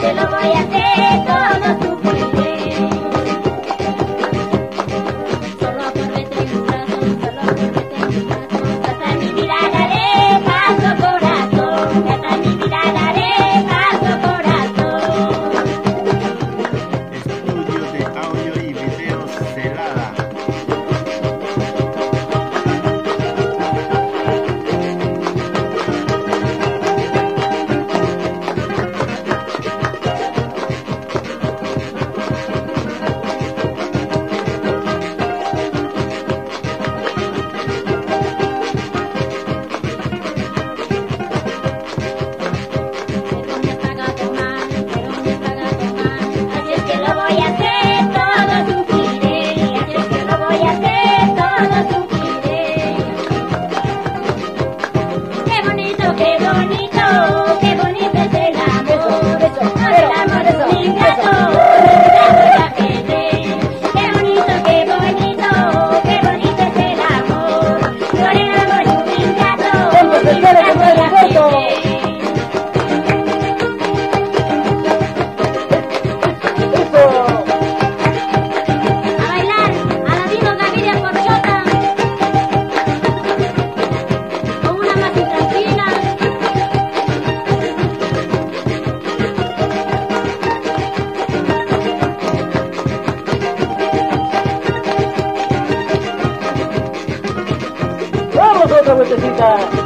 que lo voy a hacer, todo sufriré. Solo correte en un brazo, solo correte en un brazo. Hasta mi vida daré paso corazón, hasta mi vida daré paso corazón. Estudios de audio y video Celada. Vamos otra vueltecita.